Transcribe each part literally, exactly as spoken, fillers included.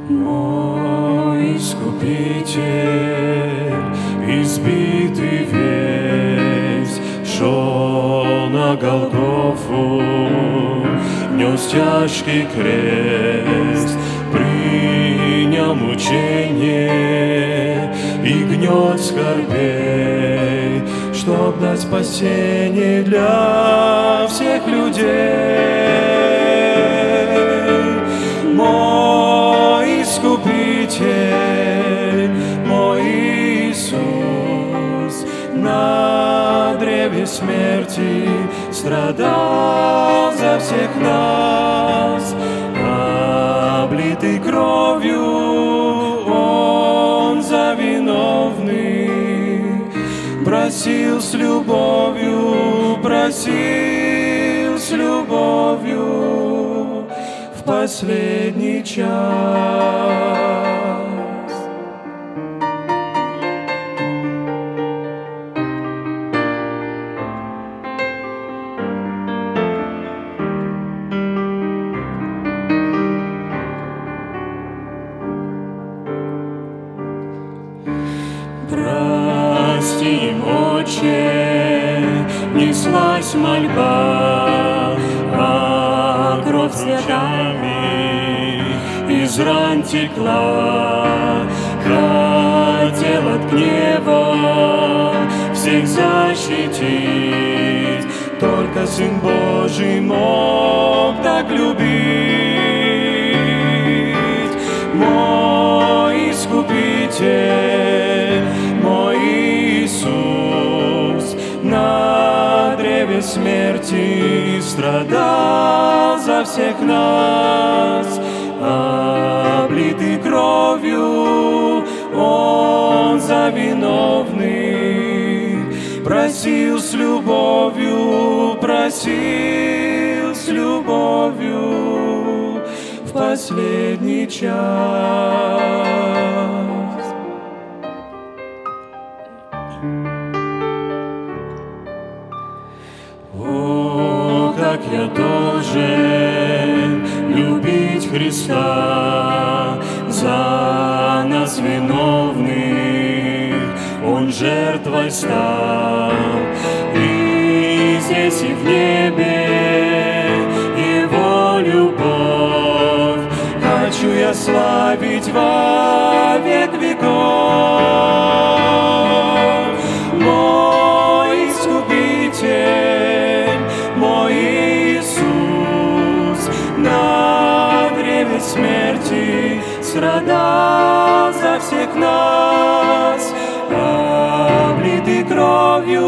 Мой Искупитель, избитый весь, шел на Голгофу, нес тяжкий крест, принял мучение и гнет скорбей, чтоб дать спасение для всех людей. Мой Искупитель, мой Иисус, на древе смерти страдал за всех нас, облитый кровью Он за виновных, просил с любовью, просил с любовью в последний час. Прости им, Отче, неслась мольба, а кровь ручьями из ран текла. Хотел от гнева всех защитить, только Сын Божий мог так любить. Мой Искупитель, мой Иисус, на древе смерти страдал за всех нас, облитый кровью Он за виновных, просил с любовью, просил с любовью в последний час. О, как я должен любить Христа, за нас виновных Он жертвой стал. И здесь, и в небе Его любовь хочу я славить во век веков. Мой Искупитель, мой Иисус, на древе смерти страдал за всех нас, облитый кровью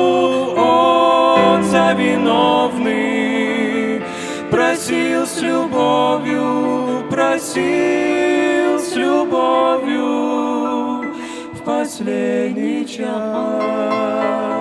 Он за виновных, просил с любовью, просил с любовью в последний час.